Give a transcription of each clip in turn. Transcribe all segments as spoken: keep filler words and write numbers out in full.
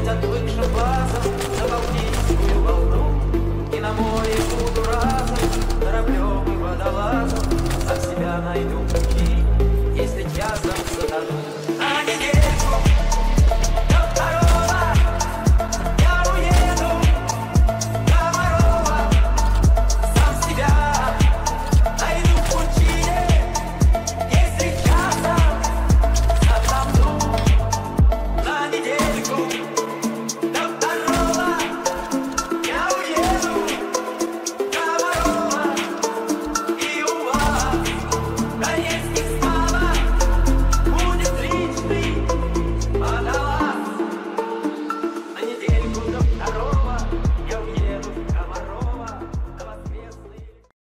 поглядеть отвыкшим глазом на Балтийскую волну. И на море буду разом кораблем и водолазом, сам себя найду пути, если часом затону. На недельку до второго я уеду Комарова, сам себя найду в пучине, если часом затону. На недельку до второго я уеду Комарова, и у вас Донецких слава будет личный водолаз. На недельку до второго я уеду в Комарова на воскресный.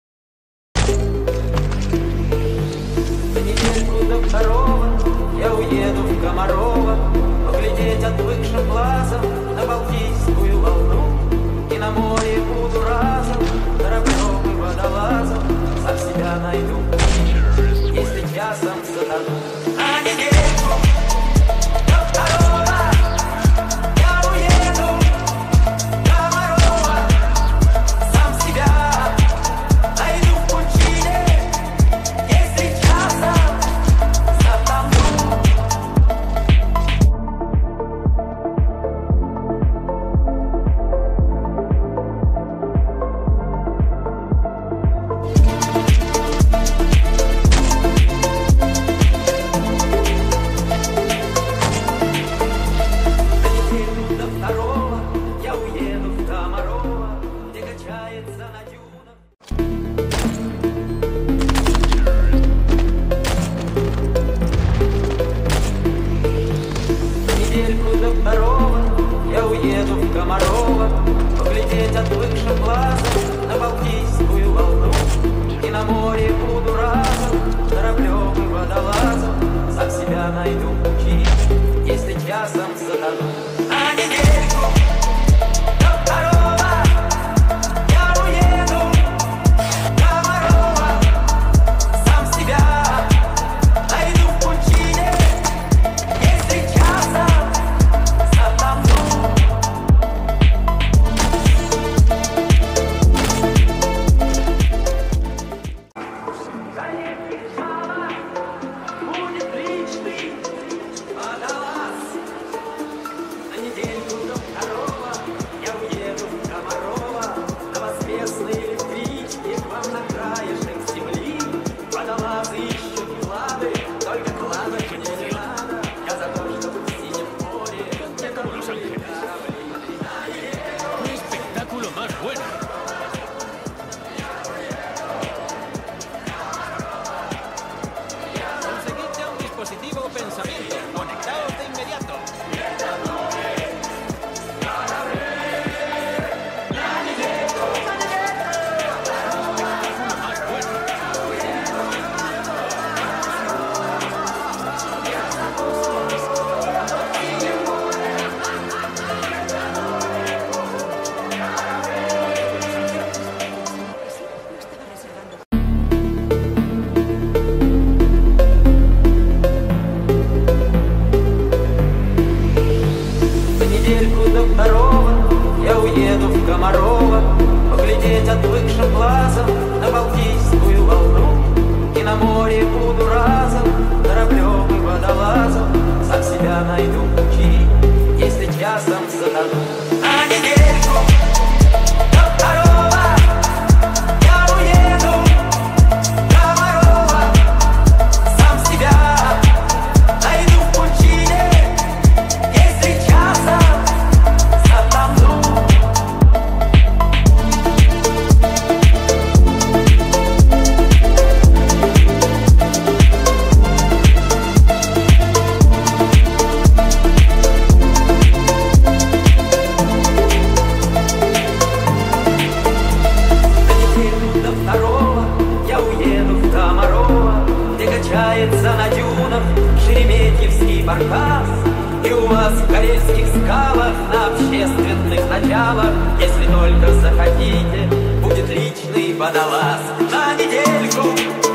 На недельку до второго я уеду в Комарова, поглядеть отвыкшим глазом на Балтийскую волну. И на море буду разом кораблем и водолазом, сам себя найду пути, если часом затону. На недельку до второго я уеду Комарова, сам себя найду в пучине, если часом затону. До второго я уеду в Комарова, где качается на дюнах. Недельку до второго я уеду в Комарова, поглядеть отвыкшим глазом на Балтийскую волну. И на море буду разом кораблем и водолазом, сам себя найду пути, если часом затону. На недельку до второго я уеду Комарова, сам себя найду в пучине, если часом затону. Донецких слава будет личный водолаз. На недельку до второго я уеду в Комарова на воскресной электричке к вам на краешек земли. Водолазы ищут клады, только кладок мне не надо. Я за то, чтобы в синем море не тонули корабли. ¡Qué espectáculo más bueno! Conseguid ya un dispositivo pensamiento. Conectaos de inmediato. Espectáculo más bueno. На недельку до второго я уеду в Комарова, поглядеть отвыкшим глазом на Балтийскую волну. И на море буду разом кораблем и водолазом, сам себя найду пути, если часом затону. На недельку до второго я уеду Комарова, сам себя найду в пучине, если часом затону. На недельку до второго я уеду в Комарова, где качается на дюнах Шереметьевский баркас. И у вас в карельских скалах на общественных началах, если только захотите, будет личный водолаз. На недельку